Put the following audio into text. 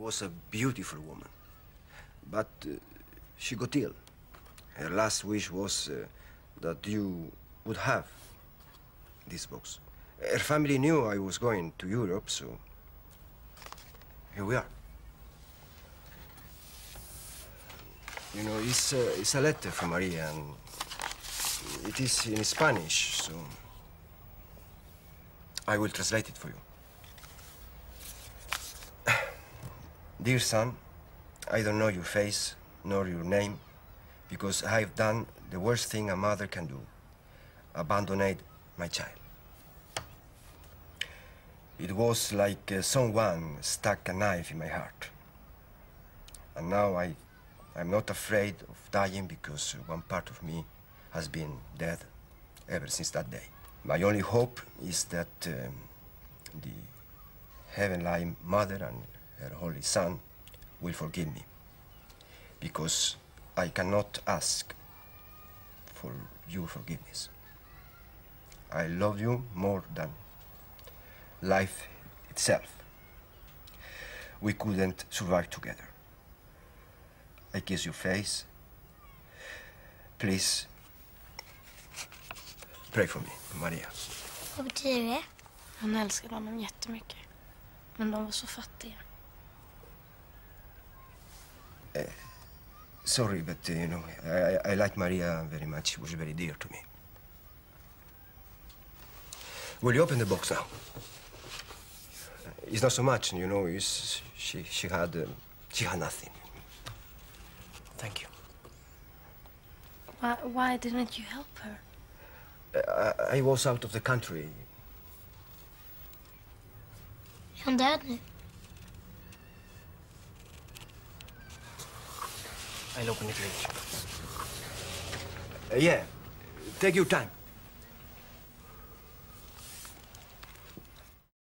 was a beautiful woman. But she got ill. Her last wish was that you would have this box. Her family knew I was going to Europe, so here we are. You know, it's a letter from Maria, and it is in Spanish, so I will translate it for you. Dear son, I don't know your face nor your name because I've done the worst thing a mother can do, abandoned my child. It was like someone stuck a knife in my heart. And now I'm not afraid of dying because one part of me has been dead ever since that day. My only hope is that the Heavenly Mother and her Holy Son will forgive me, because I cannot ask for your forgiveness. I love you more than life itself. We couldn't survive together. I kiss your face. Please, pray for me, Maria. Vad betyder det? Han älskade honom jättemycket. Men de var så fattiga. Sorry, but you know, I like Maria very much. She was very dear to me. Will you open the box now? It's not so much, you know. She had nothing. Thank you. Why didn't you help her? I was out of the country. Är han död nu? I'll open it later. Yeah, take your time.